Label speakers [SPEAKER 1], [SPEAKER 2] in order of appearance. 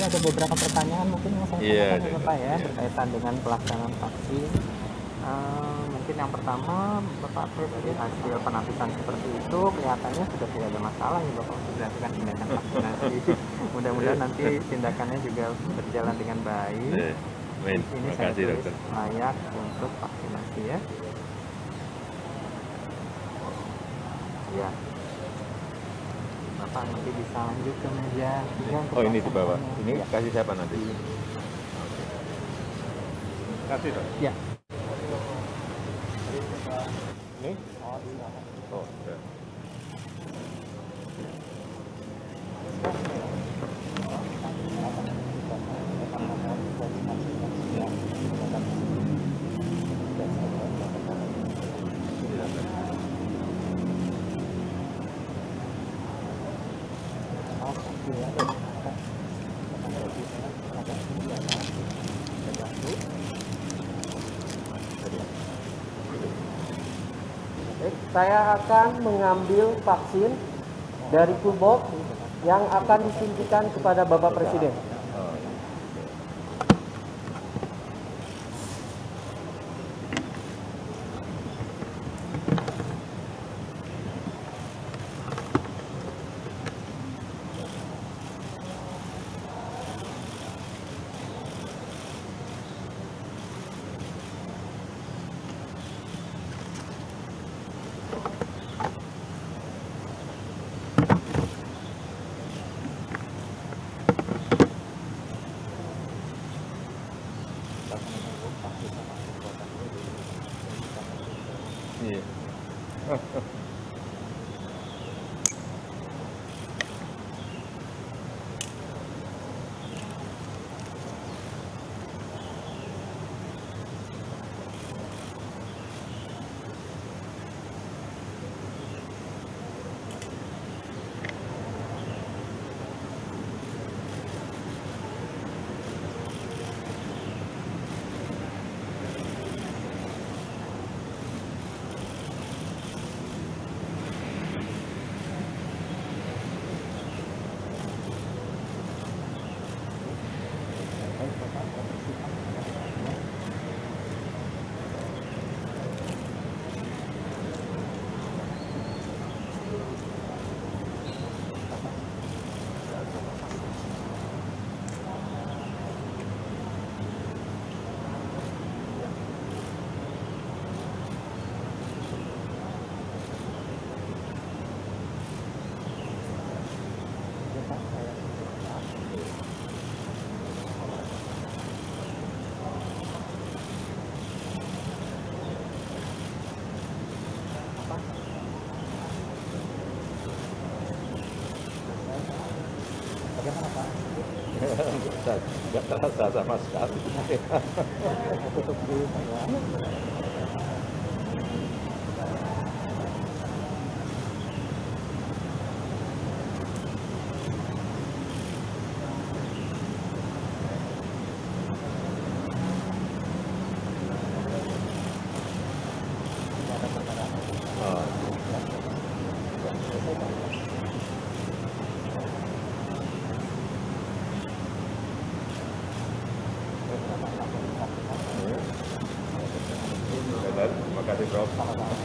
[SPEAKER 1] ada beberapa pertanyaan mungkin yang saya tanyakan ya Bapak ya, berkaitan dengan pelaksanaan vaksin. Mungkin yang pertama, Bapak dari hasil penapisan seperti itu kelihatannya sudah tidak ada masalah ya Bapak untuk dilakukan tindakan vaksinasi. Mudah-mudahan nanti tindakannya juga berjalan dengan baik.
[SPEAKER 2] Amin.
[SPEAKER 1] Ini
[SPEAKER 2] Terima
[SPEAKER 1] saya
[SPEAKER 2] kasih
[SPEAKER 1] tulis
[SPEAKER 2] dokter.
[SPEAKER 1] layak untuk vaksinasi ya. Ya. Bapak nanti bisa lanjut ke meja 3 untuk
[SPEAKER 2] Oh ini di bawah.
[SPEAKER 1] pelaksanaannya.
[SPEAKER 2] Ini
[SPEAKER 1] Ya.
[SPEAKER 2] kasih siapa nanti? Kasih dok.
[SPEAKER 1] Ya.
[SPEAKER 2] Ini? Oh, sudah.
[SPEAKER 3] Saya akan mengambil vaksin dari toolbox yang akan disuntikan kepada Bapak Presiden.
[SPEAKER 2] Iya.
[SPEAKER 1] Bagaimana Pak?
[SPEAKER 2] Nggak terasa sama sekali.
[SPEAKER 1] Tutup dulu Pak ya.
[SPEAKER 2] Oh. Terima kasih Prof.